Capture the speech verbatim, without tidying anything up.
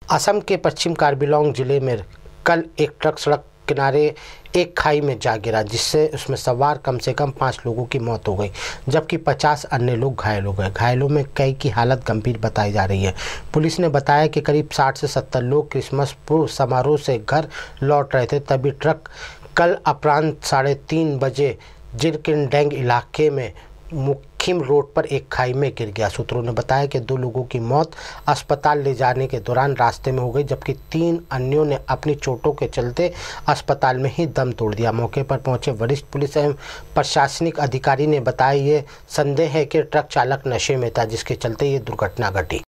असम के पश्चिम कार्बिलोंग जिले में कल एक ट्रक सड़क किनारे एक खाई में जा गिरा, जिससे उसमें सवार कम से कम पाँच लोगों की मौत हो गई, जबकि पचास अन्य लोग घायल हो गए। घायलों में कई की हालत गंभीर बताई जा रही है। पुलिस ने बताया कि करीब साठ से सत्तर लोग क्रिसमस पूर्व समारोह से घर लौट रहे थे, तभी ट्रक कल अपराह्न साढ़े तीन बजे जिरकिनडेंग इलाके में मुखिम रोड पर एक खाई में गिर गया। सूत्रों ने बताया कि दो लोगों की मौत अस्पताल ले जाने के दौरान रास्ते में हो गई, जबकि तीन अन्यों ने अपनी चोटों के चलते अस्पताल में ही दम तोड़ दिया। मौके पर पहुंचे वरिष्ठ पुलिस एवं प्रशासनिक अधिकारी ने बताया, ये संदेह है कि ट्रक चालक नशे में था, जिसके चलते ये दुर्घटना घटी।